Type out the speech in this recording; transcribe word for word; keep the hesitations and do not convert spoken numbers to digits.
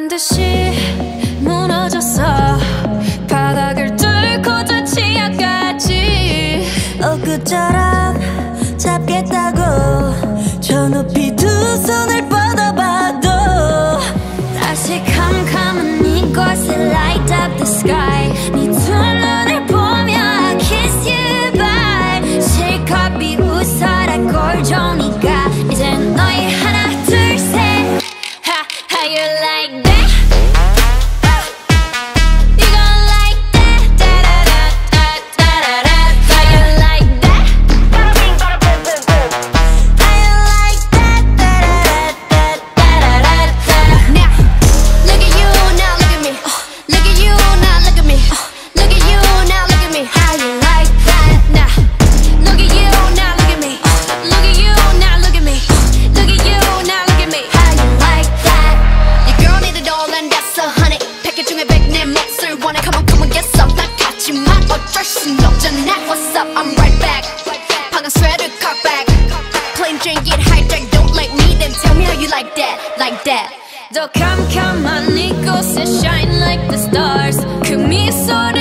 듯이 무너졌어. 바닥을 뚫고 저 치아까지. 엊그처럼 잡겠다고 저 높이 두 손을 뻗어봐도 다시 캄캄한 이곳에 light up the sky. 네 두 눈을 보며 I kiss you bye. 실컷 비웃어라 꼴 좋으니까 이젠 너희 하나 둘 셋. Ha, how you like that? What's up? I'm right back. 방금 sweater cock back. Plain Jane get hijacked. Don't like me, then tell me how you like that, like that. 더 캄캄한 이곳에 shine like the stars. 그 미소를